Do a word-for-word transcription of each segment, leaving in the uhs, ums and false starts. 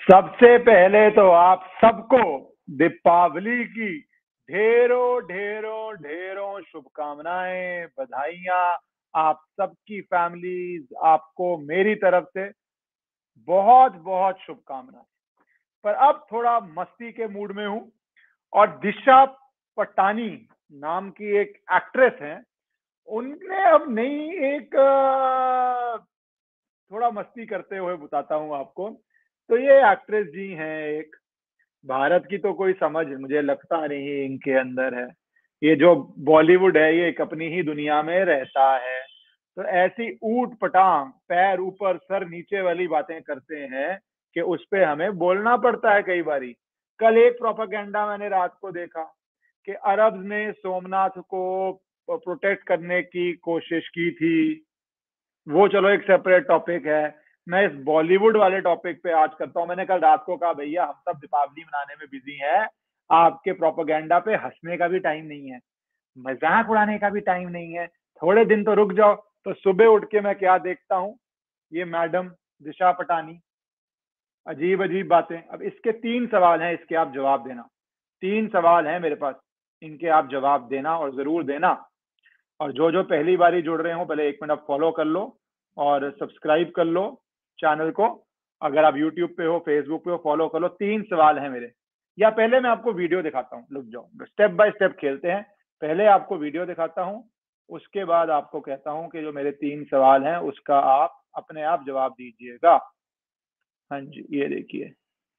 सबसे पहले तो आप सबको दीपावली की ढेरों ढेरों ढेरों शुभकामनाएं, बधाइयां। आप सबकी फैमिलीज, आपको मेरी तरफ से बहुत बहुत शुभकामनाएं। पर अब थोड़ा मस्ती के मूड में हूं और दिशा पटानी नाम की एक एक्ट्रेस हैं, उनने अब नई एक अ, थोड़ा मस्ती करते हुए बताता हूं आपको। तो ये एक्ट्रेस जी हैं एक, भारत की तो कोई समझ मुझे लगता नहीं इनके अंदर है। ये जो बॉलीवुड है ये एक अपनी ही दुनिया में रहता है। तो ऐसी ऊट पटांग पैर ऊपर सर नीचे वाली बातें करते हैं कि उस पे हमें बोलना पड़ता है कई बारी। कल एक प्रोपागेंडा मैंने रात को देखा कि अरब ने सोमनाथ को प्रोटेक्ट करने की कोशिश की थी। वो चलो एक सेपरेट टॉपिक है। मैं इस बॉलीवुड वाले टॉपिक पे आज करता हूँ। मैंने कल रात को कहा भैया हम सब दीपावली मनाने में बिजी हैं, आपके प्रोपोगेंडा पे हंसने का भी टाइम नहीं है, मजाक उड़ाने का भी टाइम नहीं है, थोड़े दिन तो रुक जाओ। तो सुबह उठ के मैं क्या देखता हूँ, ये मैडम दिशा पटानी अजीब अजीब बातें। अब इसके तीन सवाल हैं, इसके आप जवाब देना। तीन सवाल हैं मेरे पास, इनके आप जवाब देना और जरूर देना। और जो जो पहली बारी जुड़ रहे हो पहले एक मिनट फॉलो कर लो और सब्सक्राइब कर लो चैनल को। अगर आप यूट्यूब पे हो, फेसबुक पे हो, फॉलो कर लो। तीन सवाल हैं मेरे। या पहले मैं आपको वीडियो दिखाता हूँ, रुक जाओ, स्टेप बाय स्टेप खेलते हैं। पहले आपको वीडियो दिखाता हूँ, उसके बाद आपको कहता हूँ कि जो मेरे तीन सवाल हैं उसका आप अपने आप जवाब दीजिएगा। हाँ जी, ये देखिए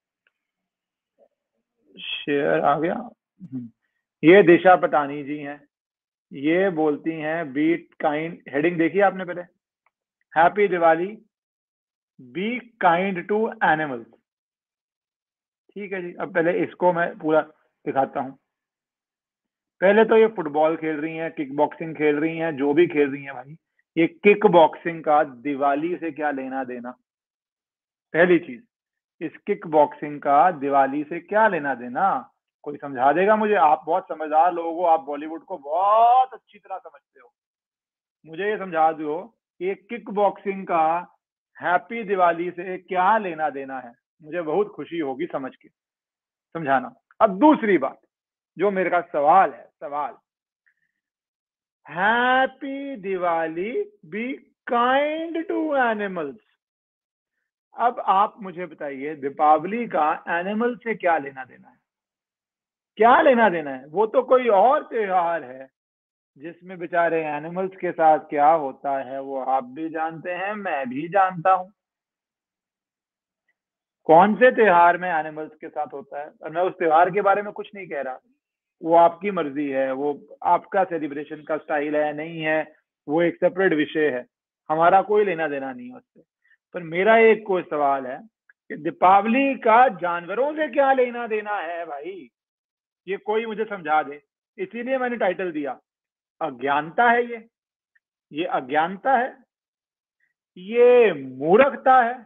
शेयर आ गया। हम्म, ये दिशा पटानी जी हैं। ये बोलती हैं बीट काइंड, हेडिंग देखिए आपने पहले, happy Diwali, be kind to animals. ठीक है जी, अब पहले इसको मैं पूरा दिखाता हूँ। पहले तो ये फुटबॉल खेल रही हैं, किक बॉक्सिंग खेल रही हैं, जो भी खेल रही हैं भाई, ये किक बॉक्सिंग का दिवाली से क्या लेना देना। पहली चीज, इस किक बॉक्सिंग का दिवाली से क्या लेना देना, कोई समझा देगा मुझे? आप बहुत समझदार लोग हो, आप बॉलीवुड को बहुत अच्छी तरह समझते हो, मुझे ये समझा दो कि किक बॉक्सिंग का हैप्पी दिवाली से क्या लेना देना है। मुझे बहुत खुशी होगी समझ के, समझाना। अब दूसरी बात, जो मेरे का सवाल है, सवाल, happy Diwali be kind to animals. अब आप मुझे बताइए दीपावली का एनिमल से क्या लेना देना है? क्या लेना देना है? वो तो कोई और त्योहार है जिसमें बेचारे एनिमल्स के साथ क्या होता है वो आप भी जानते हैं, मैं भी जानता हूं। कौन से त्योहार में एनिमल्स के साथ होता है? और मैं उस त्योहार के बारे में कुछ नहीं कह रहा, वो आपकी मर्जी है, वो आपका सेलिब्रेशन का स्टाइल है नहीं है, वो एक सेपरेट विषय है, हमारा कोई लेना देना नहीं है उससे। पर मेरा एक कोई सवाल है कि दीपावली का जानवरों से क्या लेना देना है भाई, ये कोई मुझे समझा दे। इसीलिए मैंने टाइटल दिया, अज्ञानता है ये ये अज्ञानता है, ये मूर्खता है,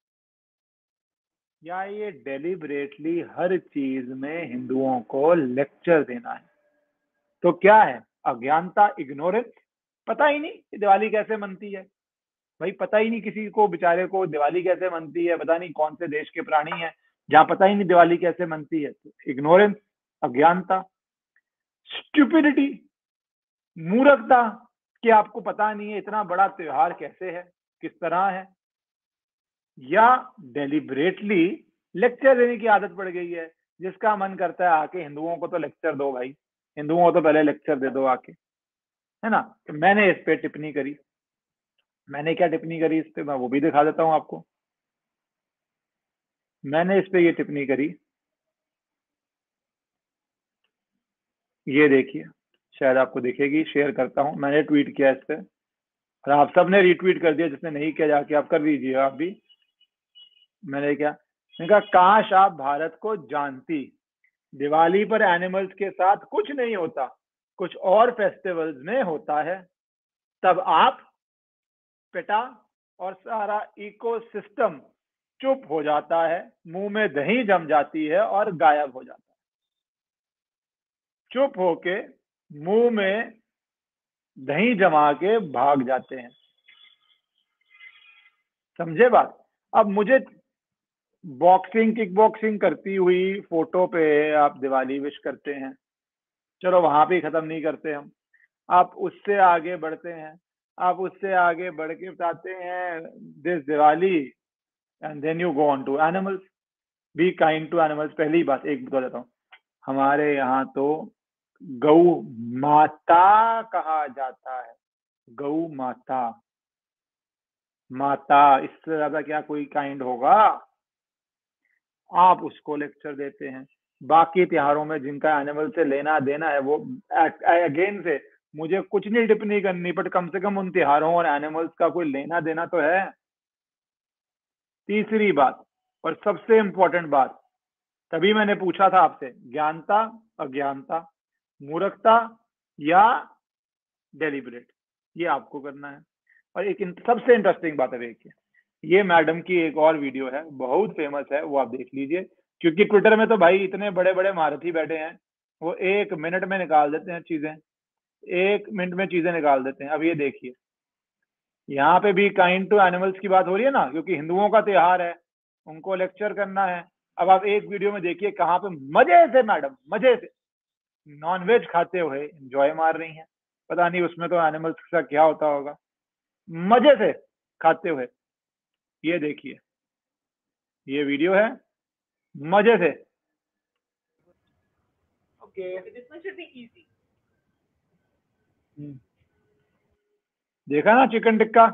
या ये डेलिबरेटली हर चीज में हिंदुओं को लेक्चर देना है? तो क्या है? अज्ञानता, इग्नोरेंस, पता ही नहीं कि दिवाली कैसे मनती है। भाई पता ही नहीं किसी को, बेचारे को दिवाली कैसे मनती है, पता नहीं कौन से देश के प्राणी हैं जहां पता ही नहीं दिवाली कैसे मनती है। तो इग्नोरेंस, अज्ञानता, स्टूपिडिटी, मूर्खता, कि आपको पता नहीं है इतना बड़ा त्योहार कैसे है, किस तरह है। या डेलिबरेटली लेक्चर देने की आदत पड़ गई है, जिसका मन करता है आके हिंदुओं को तो लेक्चर दो भाई, हिंदुओं को तो पहले लेक्चर दे दो आके, है ना। तो मैंने इस पे टिप्पणी करी। मैंने क्या टिप्पणी करी इस पे, मैं वो भी दिखा देता हूं आपको। मैंने इस पे ये टिप्पणी करी, ये देखिए, शायद आपको दिखेगी, शेयर करता हूं, मैंने ट्वीट किया इस पे और आप सबने रीट्वीट कर दिया, जिसने नहीं किया जाके आप कर दीजिए आप भी। मैंने क्या, मैंने कहा काश आप भारत को जानती, दिवाली पर एनिमल्स के साथ कुछ नहीं होता, कुछ और फेस्टिवल्स में होता है। तब आप पिटा और सारा इकोसिस्टम चुप हो जाता है, मुंह में दही जम जाती है और गायब हो जाता है। चुप होके मुंह में दही जमा के भाग जाते हैं। समझे बात? अब मुझे बॉक्सिंग किक बॉक्सिंग करती हुई फोटो पे आप दिवाली विश करते हैं। चलो वहां पे ही खत्म नहीं करते हम, आप उससे आगे बढ़ते हैं। आप उससे आगे बढ़ के बताते हैं this Diwali, and then you go on to animals. Be kind to animals. पहली बात एक बता देता हूँ, हमारे यहाँ तो गौ माता कहा जाता है। गौ माता, माता, इससे ज्यादा क्या कोई काइंड होगा? आप उसको लेक्चर देते हैं। बाकी त्योहारों में जिनका एनिमल से लेना देना है वो, अगेन से मुझे कुछ नहीं टिप्पणी करनी, बट कम से कम उन त्योहारों और एनिमल्स का कोई लेना देना तो है। तीसरी बात और सबसे इंपॉर्टेंट बात, तभी मैंने पूछा था आपसे, ज्ञानता, अज्ञानता, मूर्खता या डेलिबरेट, ये आपको करना है। और एक इन- सबसे इंटरेस्टिंग बात है, देखिए ये मैडम की एक और वीडियो है, बहुत फेमस है, वो आप देख लीजिए। क्योंकि ट्विटर में तो भाई इतने बड़े बड़े महारथी बैठे हैं, वो एक मिनट में निकाल देते हैं चीजें, एक मिनट में चीजें निकाल देते हैं। अब ये देखिए, यहाँ पे भी काइंड टू एनिमल्स की बात हो रही है ना, क्योंकि हिंदुओं का त्योहार है, उनको लेक्चर करना है। अब आप एक वीडियो में देखिए कहाँ पे मजे से मैडम, मजे से नॉनवेज खाते हुए एंजॉय मार रही हैं। पता नहीं उसमें तो एनिमल्स का क्या होता होगा, मजे से खाते हुए। ये देखिए, ये वीडियो है, मजे से। ओके, देखा ना चिकन टिक्का,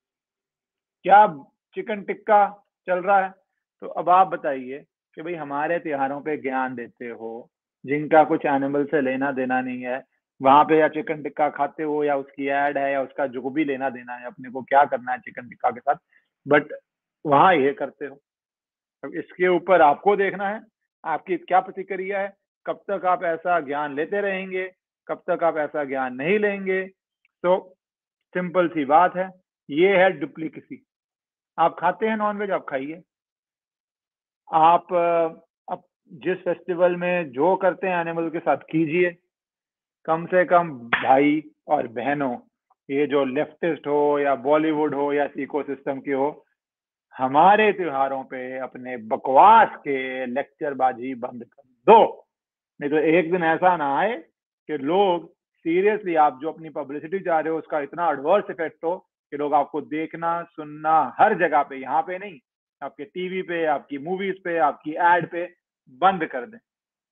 क्या चिकन टिक्का चल रहा है। तो अब आप बताइए कि भाई हमारे त्योहारों पे ज्ञान देते हो, जिनका कुछ एनिमल से लेना देना नहीं है, वहां पे या चिकन टिक्का खाते हो या उसकी एड है या उसका जो भी लेना देना है, अपने को क्या करना है चिकन टिक्का के साथ, बट वहां ये करते हो। अब इसके ऊपर आपको देखना है आपकी क्या प्रतिक्रिया है। कब तक आप ऐसा ज्ञान लेते रहेंगे, कब तक आप ऐसा ज्ञान नहीं लेंगे। तो सिंपल सी बात है, ये है डुप्लीकेसी। आप खाते हैं नॉनवेज, आप खाइए। आप अब जिस फेस्टिवल में जो करते हैं एनिमल के साथ कीजिए। कम से कम भाई और बहनों, ये जो लेफ्टिस्ट हो या बॉलीवुड हो या इकोसिस्टम की हो, हमारे त्योहारों पे अपने बकवास के लेक्चरबाजी बंद कर दो। नहीं तो एक दिन ऐसा ना आए कि लोग सीरियसली, आप जो अपनी पब्लिसिटी चाह रहे हो उसका इतना एडवर्स इफेक्ट हो कि लोग आपको देखना सुनना हर जगह पे, यहाँ पे नहीं, आपके टीवी पे, आपकी मूवीज पे, आपकी एड पे बंद कर दें।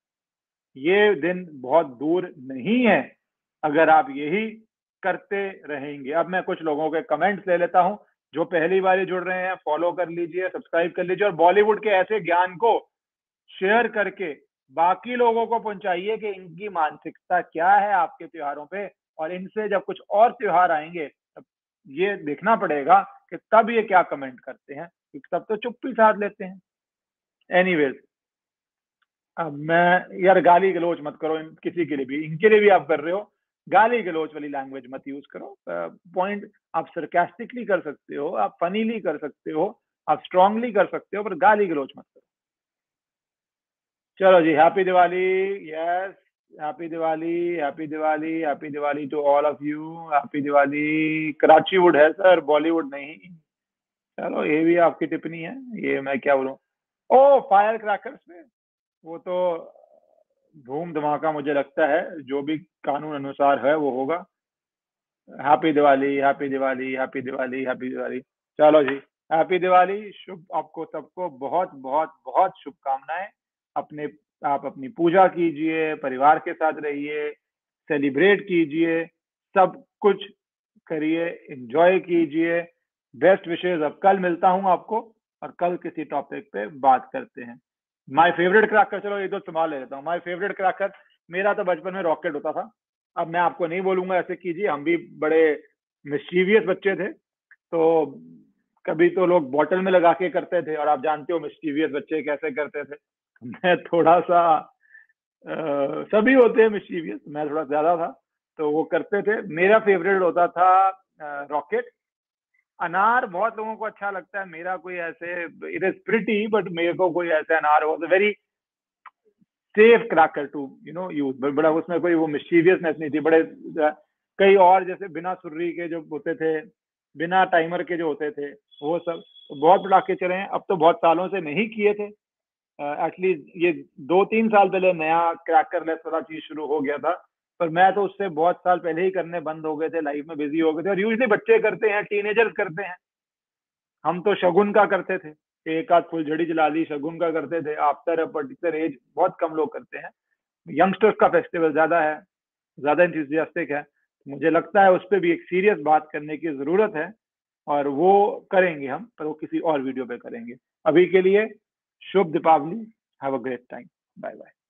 ये दिन बहुत दूर नहीं है अगर आप यही करते रहेंगे। अब मैं कुछ लोगों के कमेंट्स ले लेता हूं, जो पहली बार जुड़ रहे हैं फॉलो कर लीजिए, सब्सक्राइब कर लीजिए, और बॉलीवुड के ऐसे ज्ञान को शेयर करके बाकी लोगों को पहुंचाइए कि इनकी मानसिकता क्या है आपके त्योहारों पे, और इनसे जब कुछ और त्योहार आएंगे तब ये देखना पड़ेगा कि तब ये क्या कमेंट करते हैं, क्योंकि तब तो चुप्पी साध लेते हैं। एनीवेज, अब मैं यार, गाली गलौज मत करो इन, किसी के लिए भी, इनके लिए भी आप कर रहे हो, गाली गलौज वाली लैंग्वेज मत यूज करो। पॉइंट आप सरकास्टिकली कर सकते हो, आप फनीली कर सकते हो, आप स्ट्रांगली कर सकते हो, पर गाली गलौज मत करो। चलो जी, happy Diwali. Yes, happy Diwali, happy Diwali, happy Diwali to all of you. Happy Diwali. Karachi wood है सर, बॉलीवुड नहीं। चलो ये भी आपकी टिप्पणी है, ये मैं क्या बोलूं। ओ फायर क्रैकर्स में वो तो धूम धमाका मुझे लगता है, जो भी कानून अनुसार है वो होगा। Happy Diwali, happy Diwali, happy Diwali, happy Diwali. चलो जी, हैप्पी दिवाली। शुभ, आपको सबको बहुत बहुत बहुत शुभकामनाएं। अपने आप अपनी पूजा कीजिए, परिवार के साथ रहिए, सेलिब्रेट कीजिए, सब कुछ करिए, एंजॉय कीजिए। बेस्ट विशेष। अब कल मिलता हूं आपको, और कल किसी टॉपिक पे बात करते हैं। माय फेवरेट क्रैकर, चलो ये दो संभाल ले लेता हूँ। माय फेवरेट क्रैकर, मेरा तो बचपन में रॉकेट होता था। अब मैं आपको नहीं बोलूंगा ऐसे कीजिए, हम भी बड़े मिस्चीवियस बच्चे थे, तो कभी तो लोग बॉटल में लगा के करते थे, और आप जानते हो मिस्चीवियस बच्चे कैसे करते थे। मैं थोड़ा सा अ, सभी होते हैं मिस्चीवियस, मैं थोड़ा ज्यादा था, तो वो करते थे। मेरा फेवरेट होता था रॉकेट। अनार बहुत लोगों को अच्छा लगता है, मेरा कोई ऐसे, इट इज प्रिटी, बट मेरे को कोई ऐसे अनार was very safe cracker to you no use, बड़ा उसमें कोई वो मिस्चीवियसनेस नहीं थी। बड़े कई और जैसे बिना सुर्री के जो होते थे, बिना टाइमर के जो होते थे वो सब, तो बहुत पटाखे चले हैं। अब तो बहुत सालों से नहीं किए थे, एटलीस्ट ये दो तीन साल पहले नया क्रैकर लेस वाला चीज शुरू हो गया था, पर मैं तो उससे बहुत साल पहले ही करने बंद हो गए थे, लाइफ में बिजी हो गए थे। और यूजली बच्चे करते हैं, टीनेजर्स करते हैं। हम तो शगुन का करते थे, एक आध फुलझड़ी जला ली, शगुन का करते थे। आफ्टर अ पर्टिकुलर एज बहुत कम लोग करते हैं। यंगस्टर्स का फेस्टिवल ज्यादा है, ज्यादा इंथुजियास्टिक है। मुझे लगता है उस पर भी एक सीरियस बात करने की जरूरत है, और वो करेंगे हम, पर वो किसी और वीडियो पे करेंगे। अभी के लिए शुभ Deepawali, have a great time, bye bye.